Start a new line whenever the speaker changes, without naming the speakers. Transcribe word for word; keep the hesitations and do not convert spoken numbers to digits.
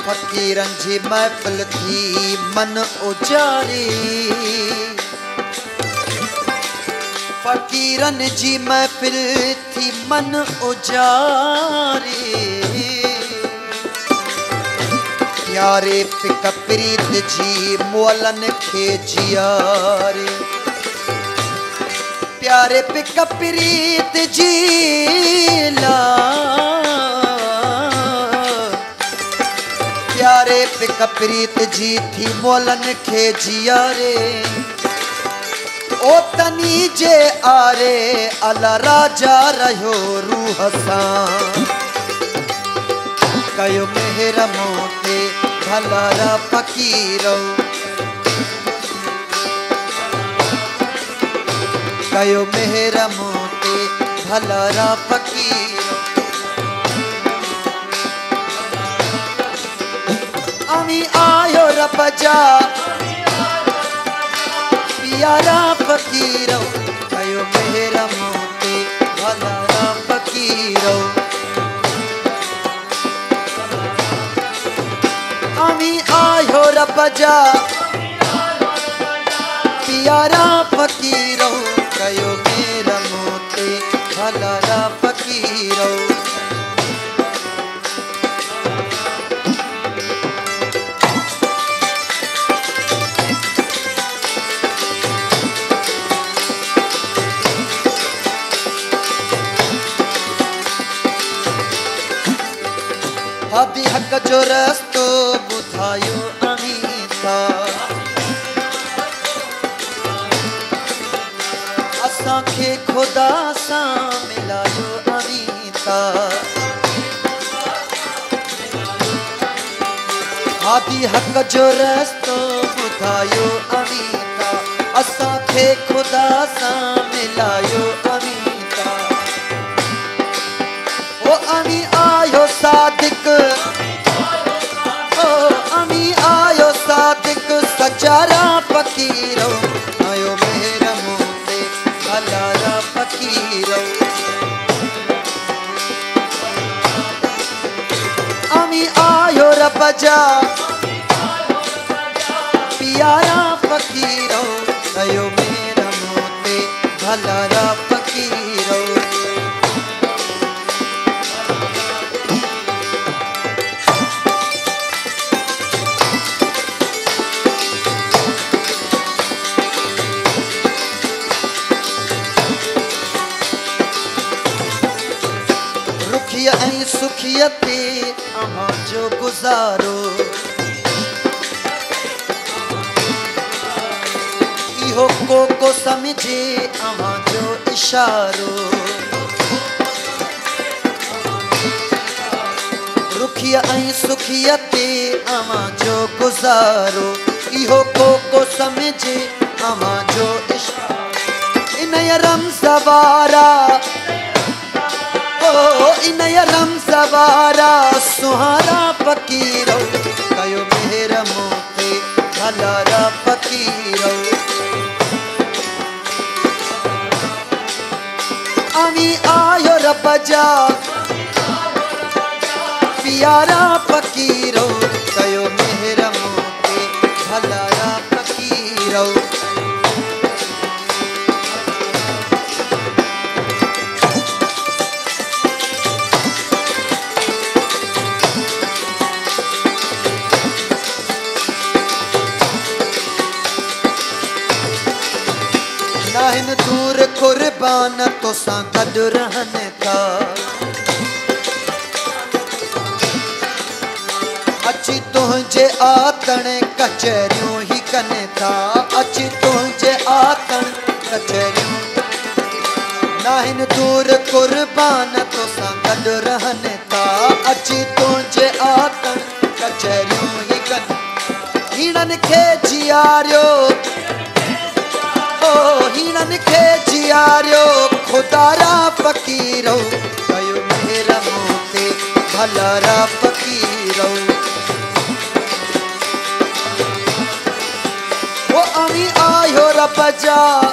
फकीरन जी महफिल थी मन उजारी, फकीरन जी महफिल थी मन उजारी। प्यारे पिक प्रीत जी मोलन खे जियारे, प्यारे पिक प्रीत जी ला, प्यारे पिक प्रीत जी थी मोलन खे जियारे। ओ तनी जे आरे अला राजा रहो रूह सां, कयो मेहर मोते भलारा फकीरो, कयो मेहर मोते भलारा फकीरो। अमी आयो रब जा प्यारा फकीरो, कयो मेहर मोते भलारा फकीरो। अमी आयो रब जा प्यारा फकीरो, कयो मेहर मोते भलारा फकीरो। हादी हक जो रस्तो बुधायो अमीता, असां खे खुदा सां मिलायो अमीता। हादी हक जो रस्तो बुधायो अमीता, असां खे खुदा सां मिलायो अमीता। ओ अमी आयो सादिक, ओ अमी आयो सादिक सचारा फकीरो, आयो मेहर मोते भलारा फकीरो। अमी आयो रब जा प्यारा फकीरो, आयो मेहर मोते भलारा फकीरो। रुखिया ऐं सुखिया ते अव्हां जो गुज़ारो, इहो को को समझे अव्हां जो इशारो। रुखिया ऐं सुखिया ते अव्हां जो गुज़ारो, इहो को को समझे अव्हां जो इशारो। इन रमज़ वारा ओ इन रमज़ वारा सुहारा फकीरो, कयो मेहर मोते भलारा फकीरो। अमी आयो रब जा प्यारा फकीरो, कयो मेहर मोते भलारा फकीरो। नाहिन दूर कुर्बान तो सां गॾु रहनि था, अची तुंहिंजे आतण कचरियूं ही कनि था, अची तुंहिंजे आतण कचरियूं। नाहिन दूर कुर्बान तो सां गॾु रहनि था, अची तुंहिंजे आतण कचरियूं ही कनि। हीणनि खे जियारियो, ओ हीणनि खे जियारियो खुदारा फकीरो, कयो मेहर मोते भलारा फकीरो। ओ अमी आयो रब जा